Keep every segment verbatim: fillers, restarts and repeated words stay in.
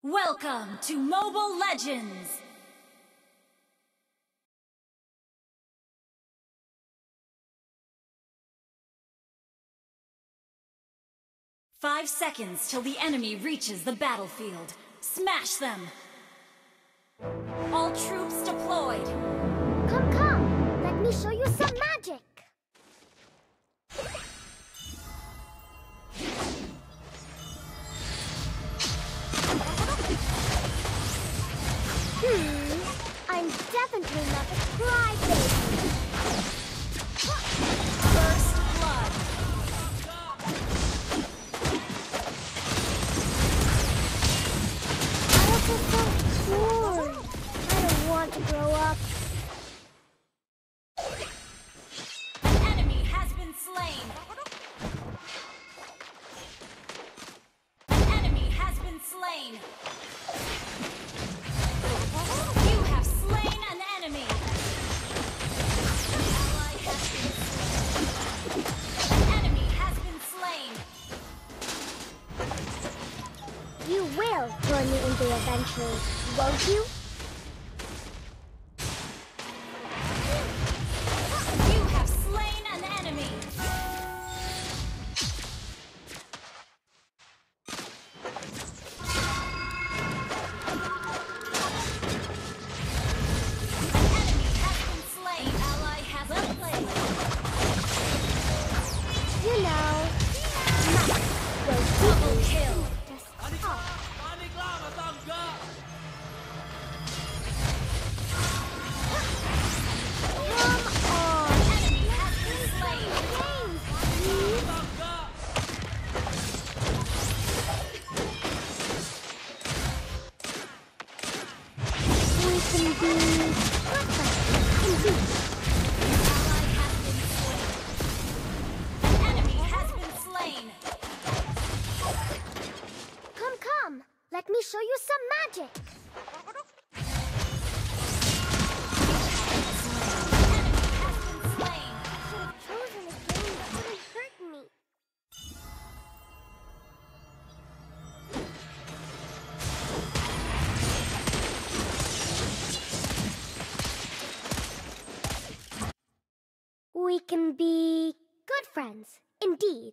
Welcome to Mobile Legends! Five seconds till the enemy reaches the battlefield. Smash them! All troops deployed! Come, come! Let me show you some magic! Hmm, I'm definitely not a crybaby. First blood! I feel so bored. I don't want to grow up. An enemy has been slain! An enemy has been slain! You have slain an enemy! An ally has been slain. An enemy has been slain! You will join me in the adventure, won't you? You have slain an enemy! An enemy has been slain! Ally has been slain! You know, Max will Double kill! just off. Come on! Enemy has been slain! Games, please. We can be good friends, indeed. Ally has been slain! An enemy has been slain! Come, come! Let me show you some magic! Has been slain! Should have chosen a game that wouldn't hurt me. We can be good friends, indeed.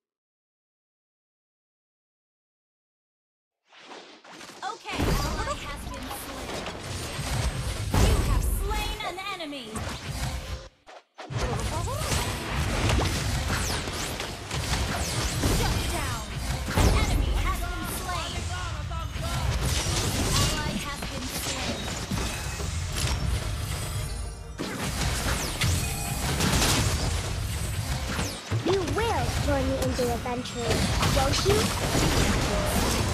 Okay, ally has been slain. You have slain an enemy! Shut down! An enemy has been slain! Ally has been slain! You will join me in the adventure, won't you?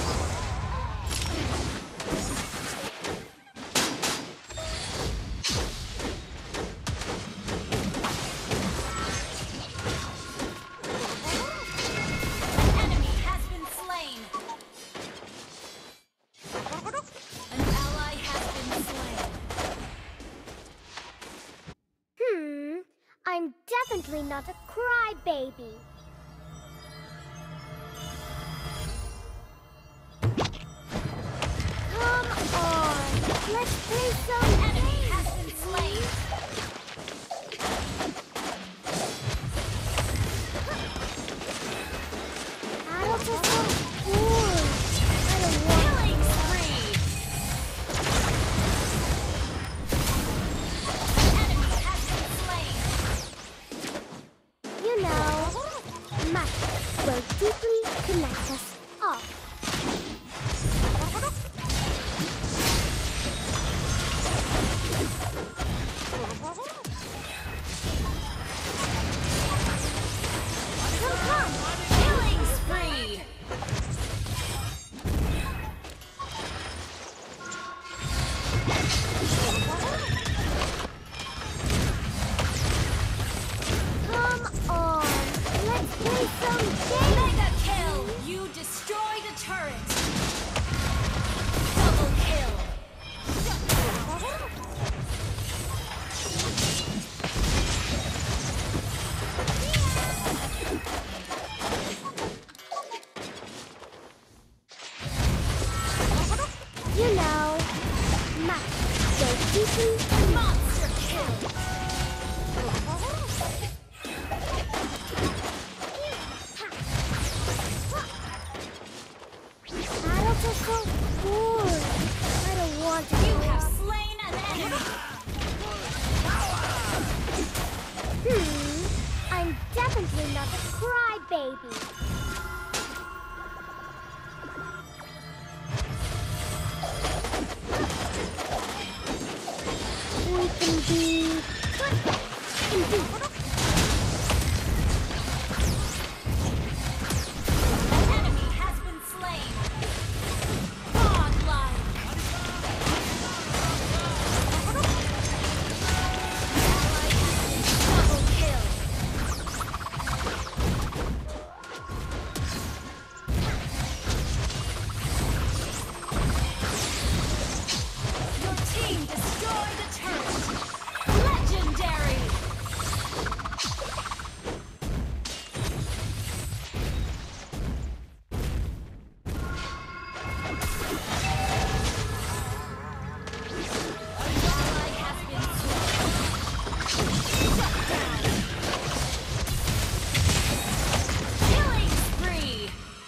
An enemy has been slain! An ally has been slain! Hmm, I'm definitely not a crybaby. Come on, let's play some An enemy games. has been slain! Adults are so bored. I don't want Killing spree! An enemy has been slain! You know, magic will deeply connect us all. sneaky. Monster kill. Battles are so boring. I don't want to. You go have up. slain an enemy. Hmm. I'm definitely not a crybaby. We can be good friends, indeed. An enemy has been slain. Godlike. Double kill. Your team destroyed a turret. Legendary. Ally has been slain. Shut down. Killing spree.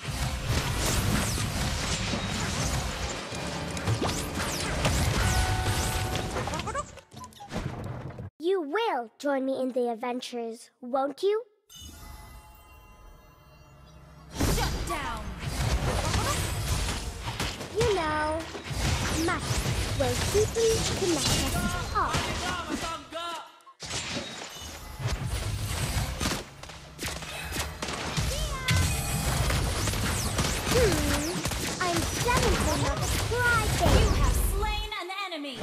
You will join me in the adventures, won't you? Shut down. You know, much will deeply connect us all. Hmm, I'm definitely not a You crybaby. have slain an enemy.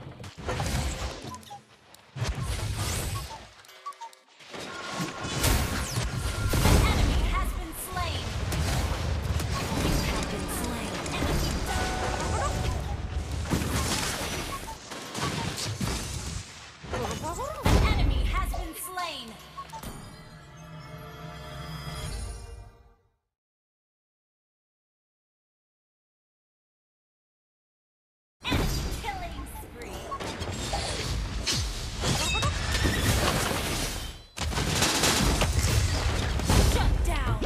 An enemy has been slain. You have been slain. An enemy has been slain. Enemy killing spree. Shut down.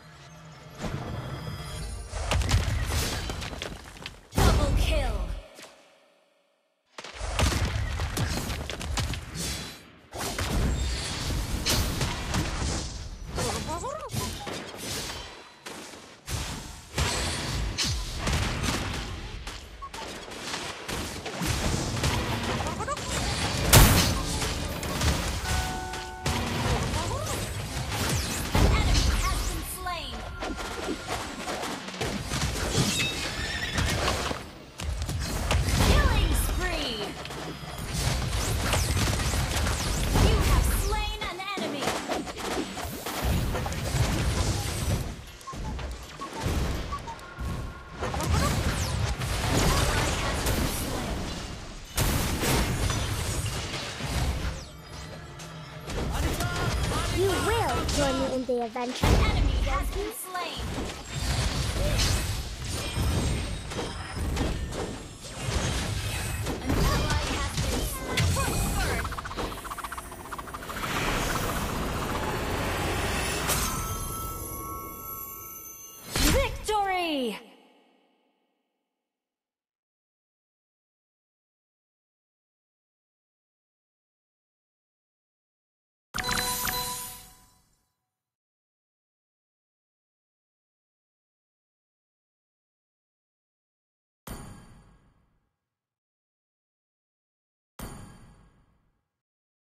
Double kill. An enemy has been slain. Killing spree. You have slain an enemy. Ally has been slain. You will join me in the adventure. An enemy has been slain.